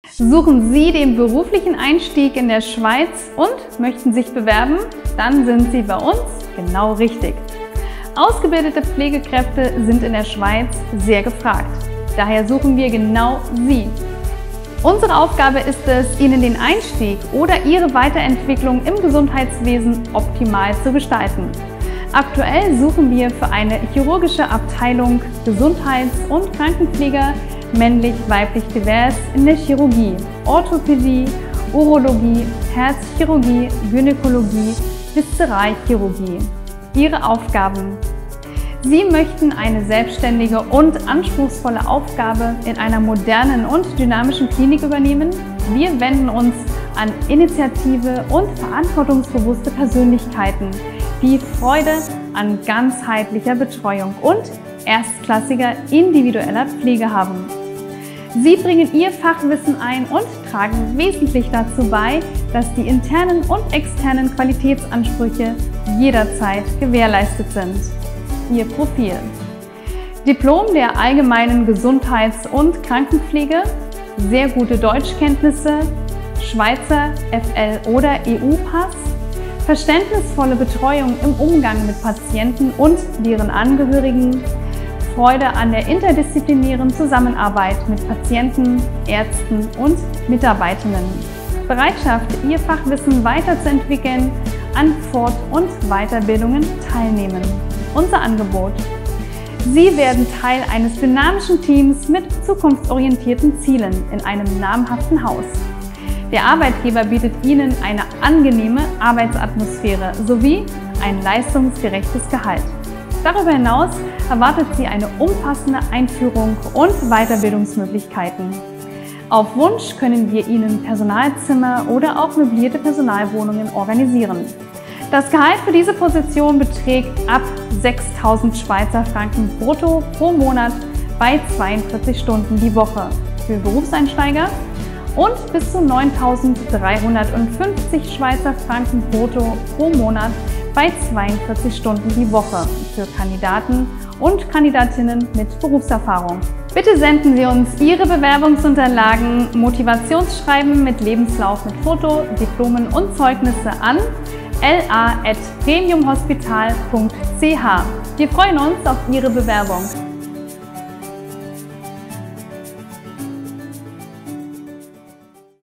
Suchen Sie den beruflichen Einstieg in der Schweiz und möchten sich bewerben? Dann sind Sie bei uns genau richtig. Ausgebildete Pflegekräfte sind in der Schweiz sehr gefragt. Daher suchen wir genau Sie. Unsere Aufgabe ist es, Ihnen den Einstieg oder Ihre Weiterentwicklung im Gesundheitswesen optimal zu gestalten. Aktuell suchen wir für eine chirurgische Abteilung Gesundheits- und Krankenpfleger männlich-weiblich divers in der Chirurgie, Orthopädie, Urologie, Herzchirurgie, Gynäkologie, Viszeralchirurgie. Ihre Aufgaben: Sie möchten eine selbstständige und anspruchsvolle Aufgabe in einer modernen und dynamischen Klinik übernehmen? Wir wenden uns an initiative und verantwortungsbewusste Persönlichkeiten, die Freude an ganzheitlicher Betreuung und erstklassiger individueller Pflege haben. Sie bringen Ihr Fachwissen ein und tragen wesentlich dazu bei, dass die internen und externen Qualitätsansprüche jederzeit gewährleistet sind. Ihr Profil: Diplom der allgemeinen Gesundheits- und Krankenpflege, sehr gute Deutschkenntnisse, Schweizer FL- oder EU-Pass, verständnisvolle Betreuung im Umgang mit Patienten und deren Angehörigen, Freude an der interdisziplinären Zusammenarbeit mit Patienten, Ärzten und Mitarbeitenden, Bereitschaft, Ihr Fachwissen weiterzuentwickeln, an Fort- und Weiterbildungen teilnehmen. Unser Angebot: Sie werden Teil eines dynamischen Teams mit zukunftsorientierten Zielen in einem namhaften Haus. Der Arbeitgeber bietet Ihnen eine angenehme Arbeitsatmosphäre sowie ein leistungsgerechtes Gehalt. Darüber hinaus erwartet Sie eine umfassende Einführung und Weiterbildungsmöglichkeiten. Auf Wunsch können wir Ihnen Personalzimmer oder auch möblierte Personalwohnungen organisieren. Das Gehalt für diese Position beträgt ab 6.000 Schweizer Franken brutto pro Monat bei 42 Stunden die Woche für Berufseinsteiger und bis zu 9.350 Schweizer Franken brutto pro Monat bei 42 Stunden die Woche für Kandidaten und Kandidatinnen mit Berufserfahrung. Bitte senden Sie uns Ihre Bewerbungsunterlagen, Motivationsschreiben mit Lebenslauf mit Foto, Diplomen und Zeugnisse an la@premiumhospital.ch. Wir freuen uns auf Ihre Bewerbung.